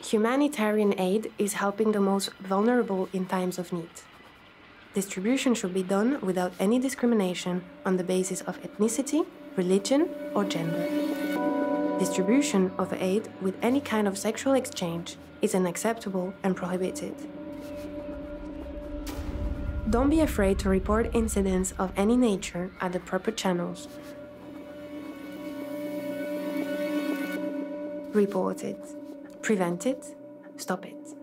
Humanitarian aid is helping the most vulnerable in times of need. Distribution should be done without any discrimination on the basis of ethnicity, religion, or gender. Distribution of aid with any kind of sexual exchange is unacceptable and prohibited. Don't be afraid to report incidents of any nature at the proper channels. Report it. Prevent it. Stop it.